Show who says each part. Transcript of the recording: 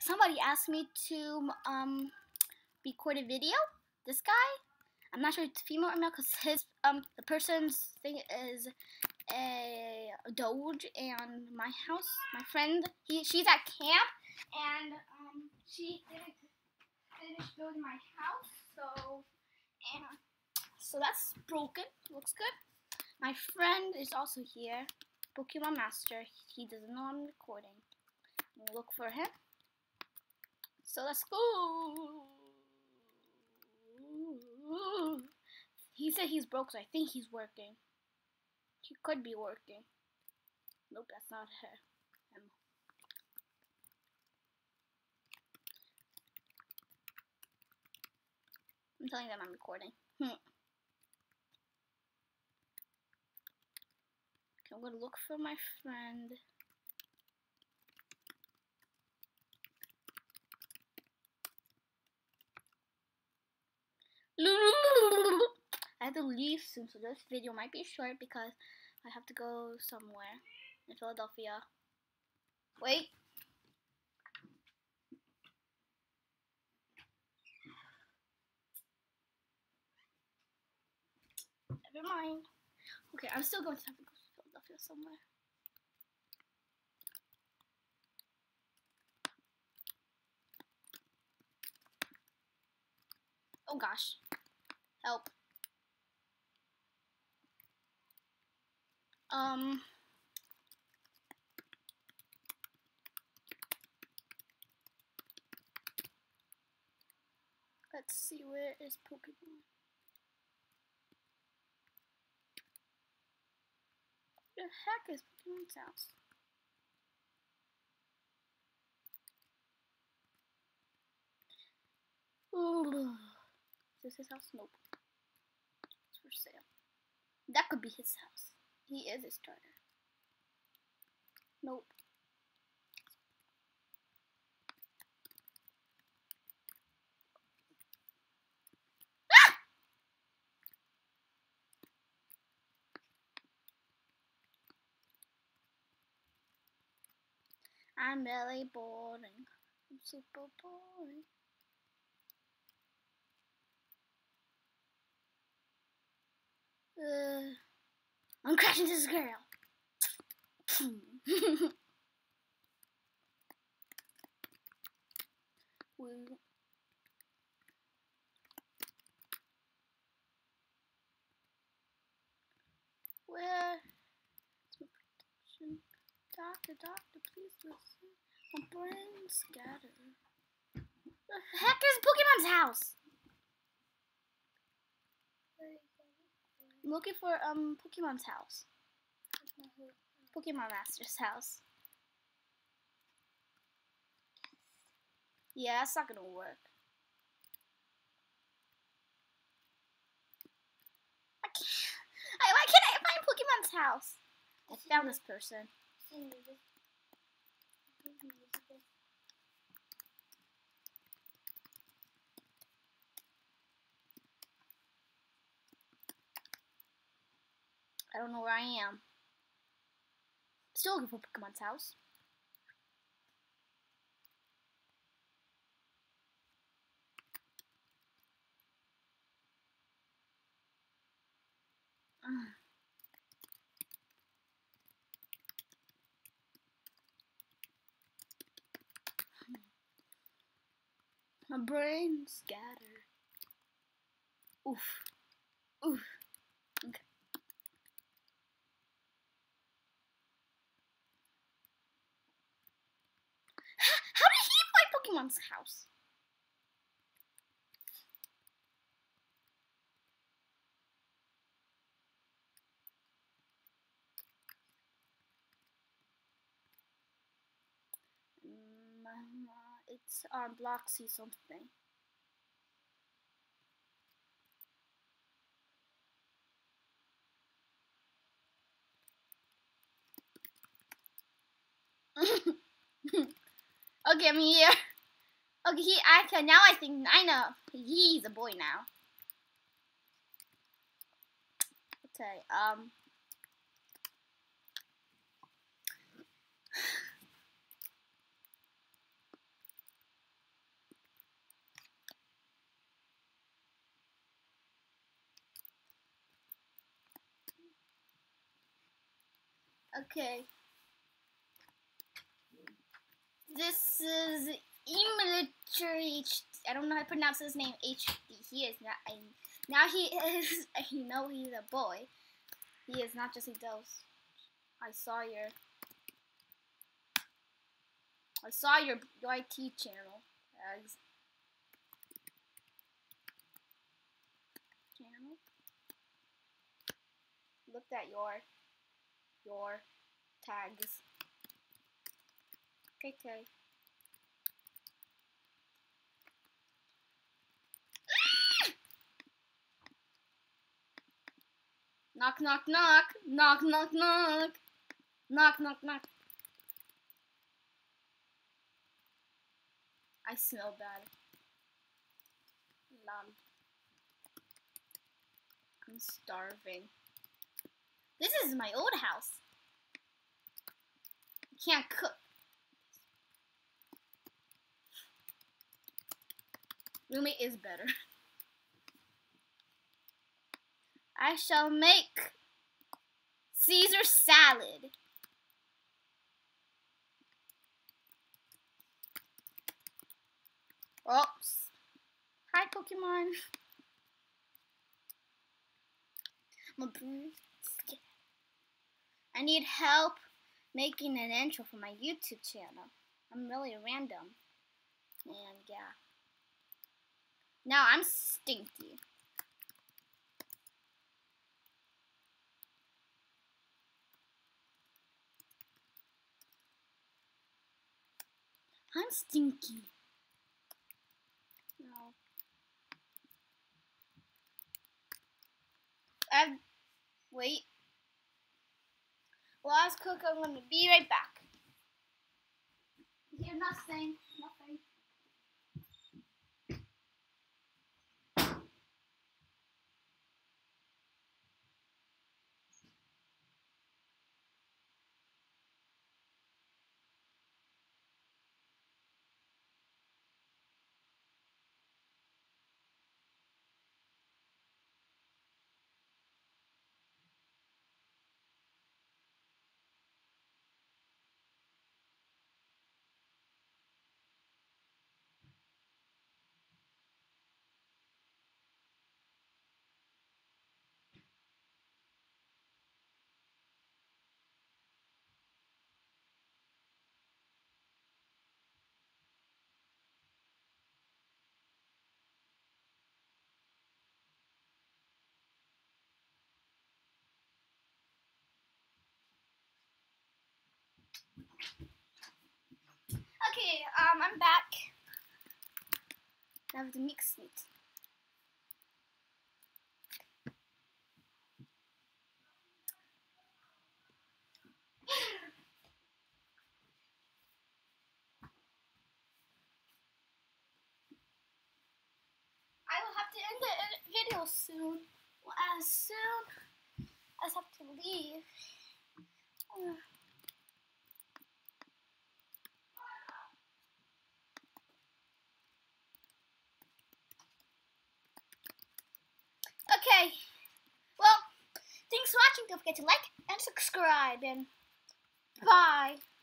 Speaker 1: somebody asked me to record a video. This guy, I'm not sure it's female or male because the person's thing is a Doge, and my friend, she's at camp, and she didn't finish building my house, so that's broken. Looks good. My friend is also here, Pokemon Master. He doesn't know I'm recording. I'm gonna look for him. So let's go. He said he's broke, so I think he's working. He could be working. Nope, that's not her. I'm telling them I'm recording. Okay, I'm gonna look for my friend. I have to leave soon, so this video might be short because I have to go somewhere in Philadelphia. Wait. Never mind. Okay, I'm still going to have to go to Philadelphia somewhere. Oh gosh. Help. Let's see, where is Pokemon? The heck is Pokemon's house? Ooh. Is this his house? Nope. It's for sale. That could be his house. He is a starter. Nope. Ah! I'm really boring. I'm super boring. I'm crashing this girl. Where is my protection? Doctor, please listen. My brain's scattered. The heck is Pokemon's house? I'm looking for Pokemon's house. Pokemon Master's house. Yeah, that's not gonna work. Why can't I find Pokemon's house? I found this person. I don't know where I am. Still looking for Pokemon's house. My brain's scattered. Oof. Oof. Okay. How did he find Pokemon's house? It's on Bloxy something. Okay, I'm here. Okay, now I think I know. He's a boy now. Okay, Okay. This is Emilitary. I don't know how to pronounce his name. HD. He is not. Now he is. You know he's a boy. He is not just a dose. I saw your YT channel. Looked at your tags. Okay. Knock, knock, knock. Knock, knock, knock. Knock, knock, knock. I smell bad. I'm starving. This is my old house. I can't cook. Roommate is better. I shall make Caesar salad. Oops. Hi, Pokemon. I need help making an intro for my YouTube channel. I'm really random. And yeah. Now I'm stinky. I'm stinky. No. Wait. Last cook, I'm gonna be right back. Hear nothing. Okay, I'm back. I have to mix it. I will have to end the video soon. Well, as soon as I have to leave. Okay. Well, thanks for watching. Don't forget to like and subscribe. And bye.